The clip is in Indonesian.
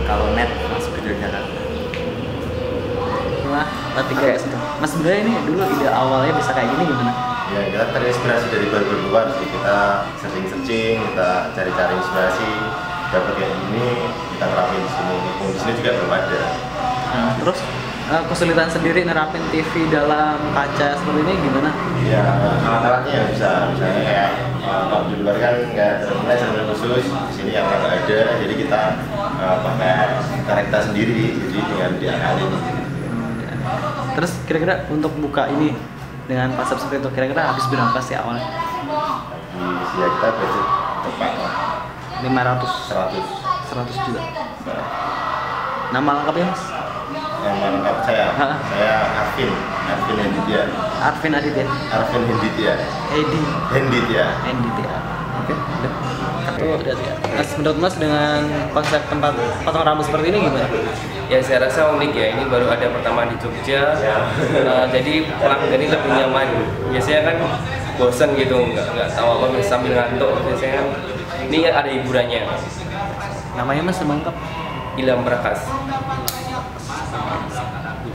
kalau net masuk ke Yogyakarta. Wah, tiga S itu. Mas sebenarnya ini dulu ide awalnya bisa kayak gini gimana? Ya kita terinspirasi dari baru luar sih, kita searching, kita cari-cari inspirasi, dapat kayak gini, kita terapin di sini. Di sini juga belum ada. Nah, terus kesulitan sendiri nerapin TV dalam kaca seperti ini gimana? Ya alat-alatnya ya bisa, misalnya kayak kalau di luar kan nggak ada channel khusus, di sini yang nggak ada, jadi kita pakai karakter sendiri, jadi tinggal diakalin. Terus kira-kira untuk buka ini dengan konsep seperti itu kira-kira habis berapa sih awalnya? Di ya kita budget tepat lah. 500, 100 juga. Nama lengkapnya Mas? Nama lengkap saya Arvin Henditya. Arvin Aditya. Arvin Henditya. Henditya. Oke. Itu udah ya. Mas, menurut Mas dengan konsep tempat potong rambut seperti ini gimana? Ya saya rasa unik ya, ini baru ada pertama di Jogja. Jadi pelanggan ini lebih nyaman. Biasanya kan bosan gitu, nggak tahu apa sambil ngantuk. Biasanya kan ini ada hiburannya. Namanya Mas lengkap? Ilham Prakas.